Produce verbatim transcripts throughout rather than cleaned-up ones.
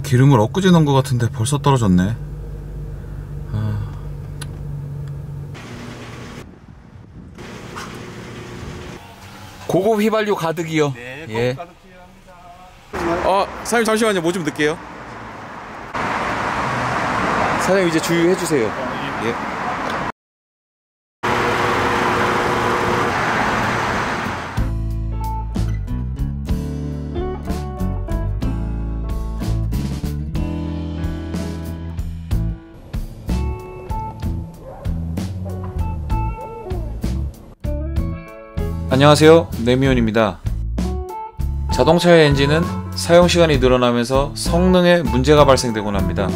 기름을 엊그제 넣은 것 같은데 벌써 떨어졌네. 아... 고급 휘발유 가득이요. 네, 고급 예. 가득 필요합니다. 아, 사장님 잠시만요. 뭐 좀 넣을게요. 사장님 이제 주유해주세요. 예. 안녕하세요, 네미온입니다. 자동차의 엔진은 사용시간이 늘어나면서 성능에 문제가 발생되곤 합니다.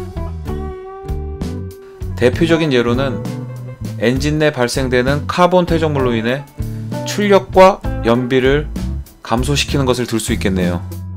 대표적인 예로는 엔진 내 발생되는 카본 퇴적물로 인해 출력과 연비를 감소시키는 것을 들 수 있겠네요.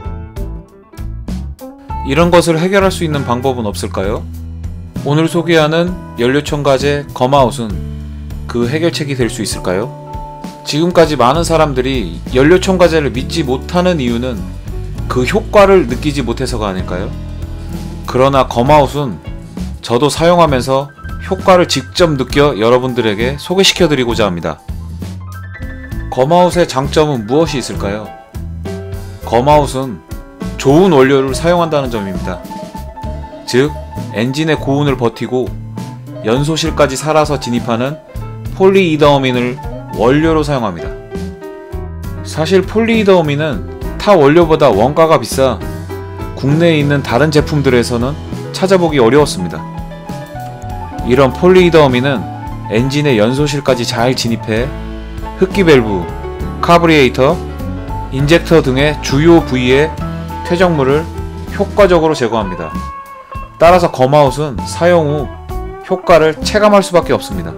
이런 것을 해결할 수 있는 방법은 없을까요? 오늘 소개하는 연료첨가제 검아웃은 그 해결책이 될 수 있을까요? 지금까지 많은 사람들이 연료첨가제를 믿지 못하는 이유는 그 효과를 느끼지 못해서가 아닐까요? 그러나 검아웃은 저도 사용하면서 효과를 직접 느껴 여러분들에게 소개시켜 드리고자 합니다. 검아웃의 장점은 무엇이 있을까요? 검아웃은 좋은 원료를 사용한다는 점입니다. 즉, 엔진의 고온을 버티고 연소실까지 살아서 진입하는 폴리이더어민을 원료로 사용합니다. 사실 폴리이더어민은 타 원료보다 원가가 비싸 국내에 있는 다른 제품들에서는 찾아보기 어려웠습니다. 이런 폴리이더어민은 엔진의 연소실까지 잘 진입해 흡기 밸브, 카브리에이터, 인젝터 등의 주요 부위의 퇴적물을 효과적으로 제거합니다. 따라서 검아웃은 사용 후 효과를 체감할 수밖에 없습니다.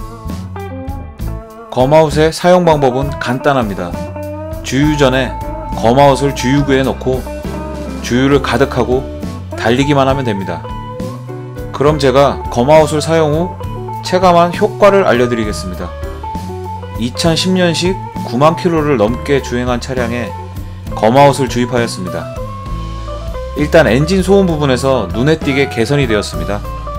검아웃의 사용 방법은 간단합니다. 주유 전에 검아웃을 주유구에 넣고 주유를 가득하고 달리기만 하면 됩니다. 그럼 제가 검아웃을 사용 후 체감한 효과를 알려드리겠습니다. 이천십 년식 구만 킬로미터를 넘게 주행한 차량에 검아웃을 주입하였습니다. 일단 엔진 소음 부분에서 눈에 띄게 개선이 되었습니다.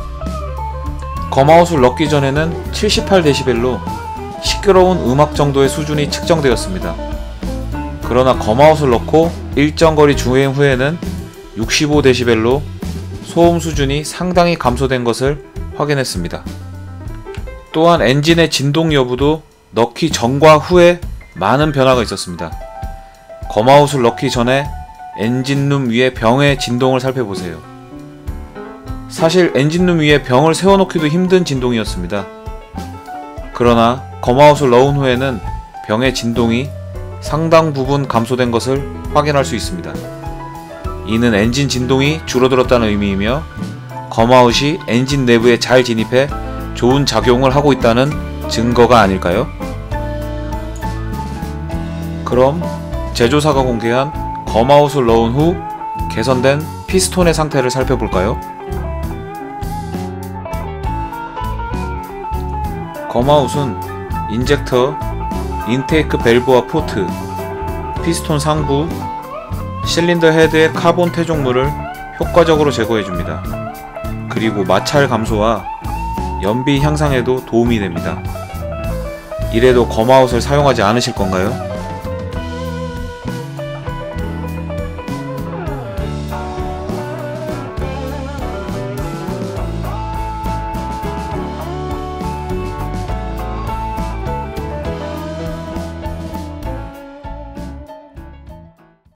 검아웃을 넣기 전에는 칠십팔 데시벨로 시끄러운 음악 정도의 수준이 측정되었습니다. 그러나 검아웃을 넣고 일정 거리 주행 후에는 육십오 데시벨로 소음 수준이 상당히 감소된 것을 확인했습니다. 또한 엔진의 진동 여부도 넣기 전과 후에 많은 변화가 있었습니다. 검아웃을 넣기 전에 엔진룸 위에 병의 진동을 살펴보세요. 사실 엔진룸 위에 병을 세워놓기도 힘든 진동이었습니다. 그러나 검아웃을 넣은 후에는 병의 진동이 상당 부분 감소된 것을 확인할 수 있습니다. 이는 엔진 진동이 줄어들었다는 의미이며 검아웃이 엔진 내부에 잘 진입해 좋은 작용을 하고 있다는 증거가 아닐까요? 그럼 제조사가 공개한 검아웃을 넣은 후 개선된 피스톤의 상태를 살펴볼까요? 검아웃은 인젝터, 인테이크 밸브와 포트, 피스톤 상부, 실린더 헤드의 카본 퇴적물을 효과적으로 제거해줍니다. 그리고 마찰 감소와 연비 향상에도 도움이 됩니다. 이래도 검아웃을 사용하지 않으실 건가요?